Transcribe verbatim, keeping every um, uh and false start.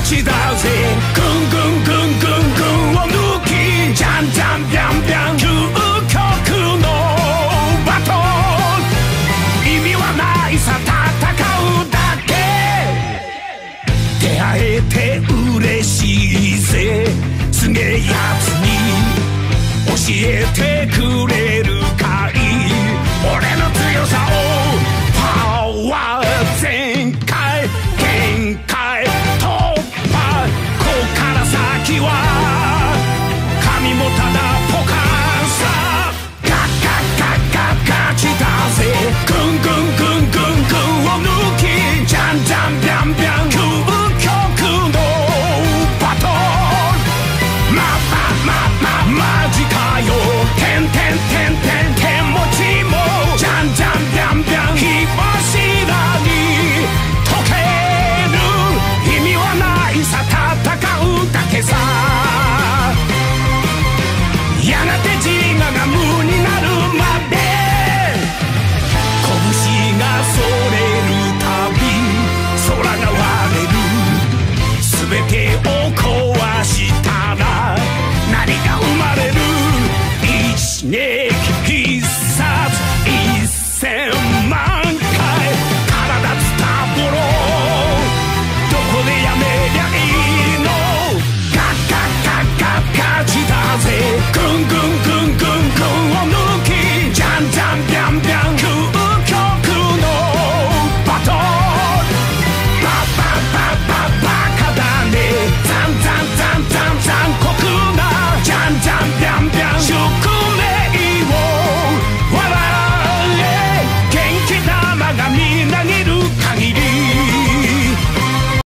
ちだぜぐんぐんぐんぐんぐんを抜きじゃんじゃんびゃんびゃん究極のバトル意味はないさ戦うだけ出会えて嬉しいぜすげえやつに教えて